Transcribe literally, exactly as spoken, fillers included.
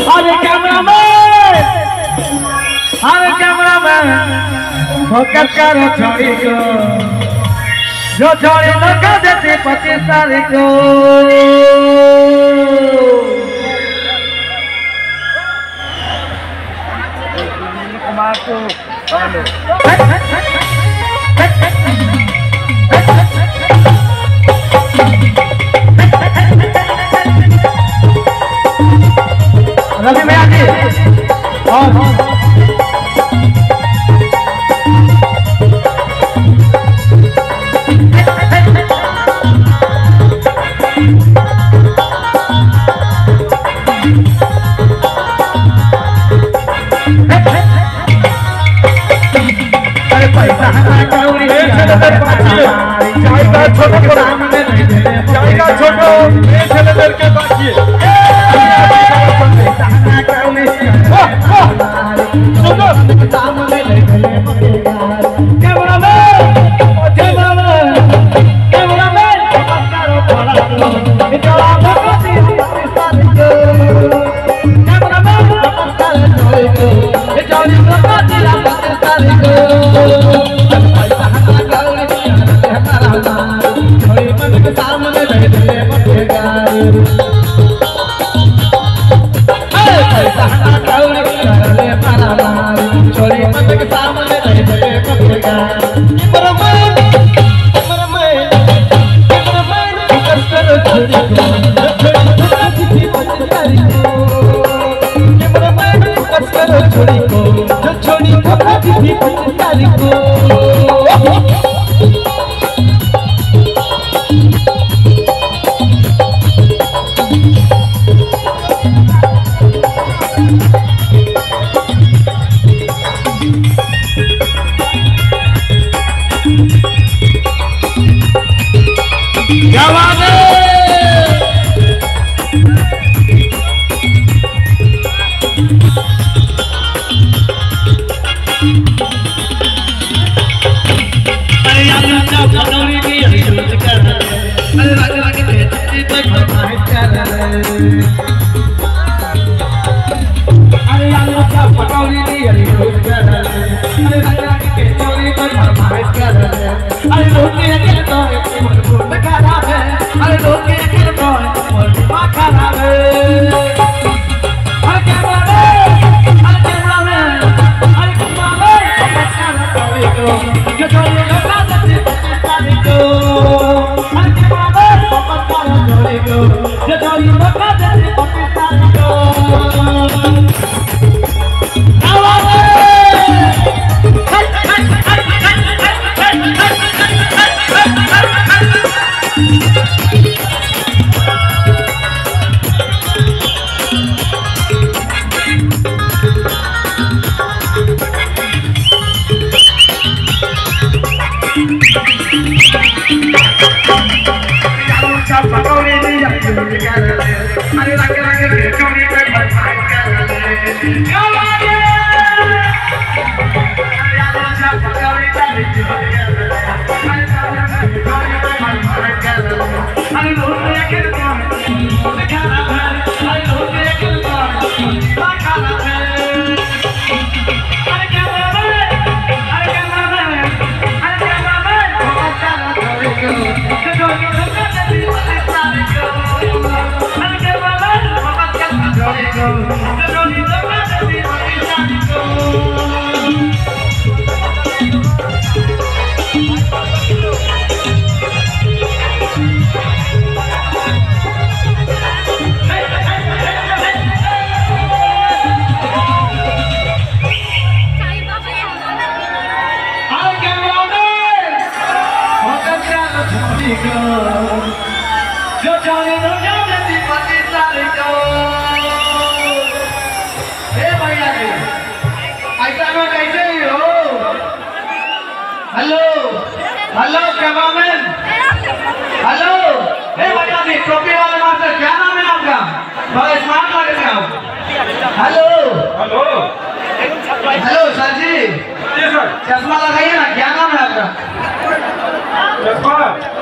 अरे कैमरामैन अरे cameraman focus करो छोड़ी को जो छोड़ी लगा देती पच्चीस तारीख को कुमार को रवि भैया जी और जाएगा छोटो के बाकी छोड़ी को छोड़ी को पच्चीस तारीख को क्या बात है hello hello cameraman hello hey भैया जी टोपी वाले मास्टर क्या नाम है आपका? बड़ा स्मार्ट लग रहे हो। हेलो हेलो हेलो सर जी जी सर चश्मा लगाइए ना, क्या नाम है आपका? चश्मा